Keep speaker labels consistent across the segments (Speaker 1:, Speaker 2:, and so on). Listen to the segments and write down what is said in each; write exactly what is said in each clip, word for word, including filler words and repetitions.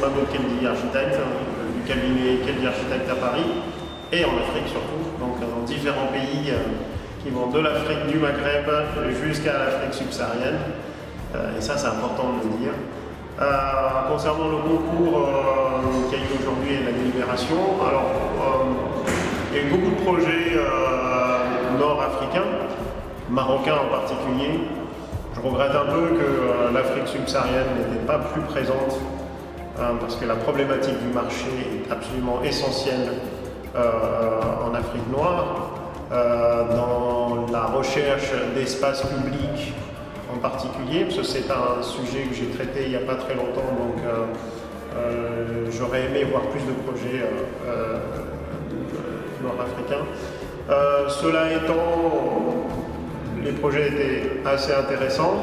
Speaker 1: Mamo Kendi Architecte, du cabinet Kendi Architecte à Paris, et en Afrique surtout, donc dans différents pays qui vont de l'Afrique du Maghreb jusqu'à l'Afrique subsaharienne. Et ça, c'est important de le dire. Euh, concernant le concours euh, qui a eu aujourd'hui et la délibération, alors euh, il y a eu beaucoup de projets euh, nord-africains, marocains en particulier. Je regrette un peu que euh, l'Afrique subsaharienne n'était pas plus présente hein, parce que la problématique du marché est absolument essentielle euh, en Afrique noire. Euh, dans la recherche d'espaces publics en particulier, parce que c'est un sujet que j'ai traité il n'y a pas très longtemps, donc euh, euh, j'aurais aimé voir plus de projets euh, euh, nord-africains. Euh, cela étant, les projets étaient assez intéressants.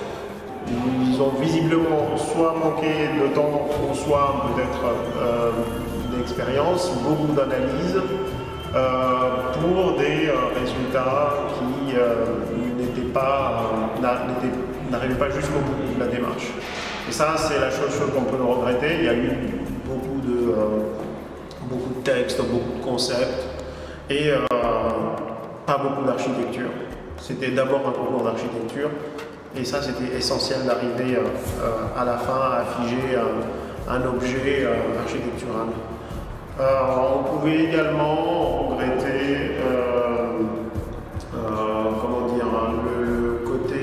Speaker 1: Ils ont visiblement soit manqué de temps, ou soit peut-être euh, d'expérience, beaucoup d'analyse. Euh, pour des euh, résultats qui euh, n'étaient pas, euh, n'arrivaient pas jusqu'au bout de la démarche. Et ça, c'est la chose, chose qu'on peut regretter. Il y a eu beaucoup de, euh, beaucoup de textes, beaucoup de concepts et euh, pas beaucoup d'architecture. C'était d'abord un concours d'architecture et ça, c'était essentiel d'arriver euh, euh, à la fin à figer un, un objet euh, architectural. Euh, on pouvait également regretter, euh, euh, comment dire, hein, le, le côté,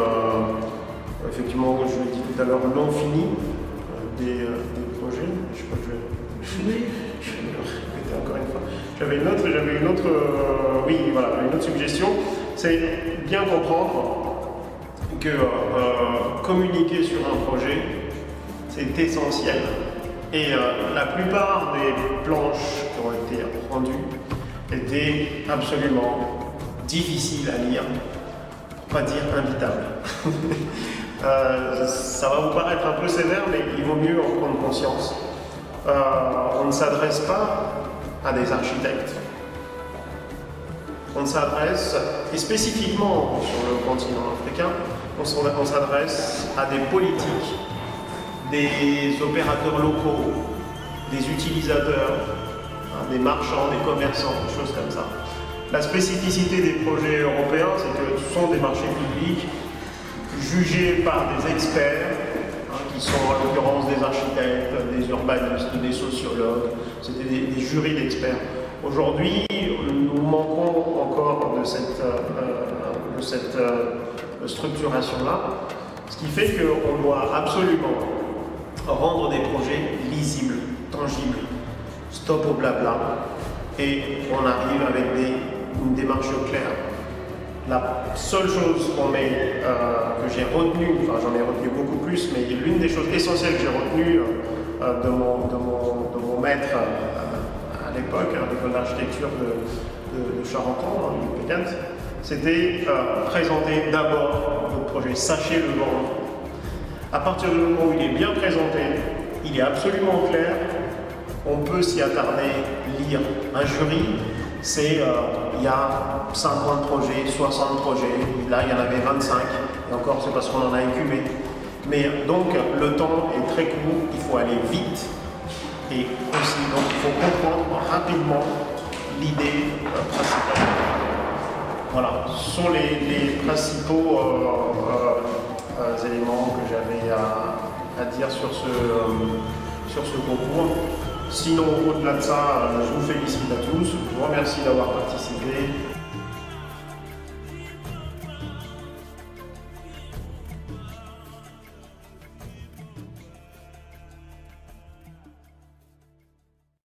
Speaker 1: euh, effectivement, je l'ai dit tout à l'heure, non fini euh, des, euh, des projets. Je crois que je vais, je vais le répéter encore une fois. J'avais une autre, j'avais une autre, euh, oui, voilà, une autre suggestion, c'est bien comprendre que euh, communiquer sur un projet, c'est essentiel. Et euh, la plupart des planches qui ont été rendues étaient absolument difficiles à lire, pour pas dire invitables. euh, ça va vous paraître un peu sévère, mais il vaut mieux en prendre conscience. Euh, on ne s'adresse pas à des architectes. On s'adresse, et spécifiquement sur le continent africain, on s'adresse à des politiques, des opérateurs locaux, des utilisateurs, hein, des marchands, des commerçants, des choses comme ça. La spécificité des projets européens, c'est que ce sont des marchés publics jugés par des experts, hein, qui sont en l'occurrence des architectes, des urbanistes, des sociologues, c'était des, des jurys d'experts. Aujourd'hui, nous manquons encore de cette, euh, de cette euh, structuration-là, ce qui fait qu'on doit absolument rendre des projets lisibles, tangibles, stop au blabla, et on arrive avec des, une démarche claire. La seule chose qu'on met, euh, que j'ai retenue, enfin j'en ai retenu beaucoup plus, mais l'une des choses essentielles que j'ai retenues euh, de, mon, de, mon, de mon maître euh, à l'époque, à l'école d'architecture de, de, de Charenton, de Pécante, c'était euh, présenter d'abord votre projet, sachez le vendre. À partir du moment où il est bien présenté, il est absolument clair, on peut s'y attarder, lire. Un jury, c'est, euh, il y a cinquante projets, soixante projets, là il y en avait vingt-cinq, et encore c'est parce qu'on en a écumé. Mais donc le temps est très court, il faut aller vite, et aussi donc il faut comprendre rapidement l'idée euh, principale. Voilà, ce sont les, les principaux euh, euh, euh, éléments que j'avais à, à dire sur ce, euh, sur ce concours. Sinon, au-delà de ça, je vous félicite à tous, je vous remercie d'avoir participé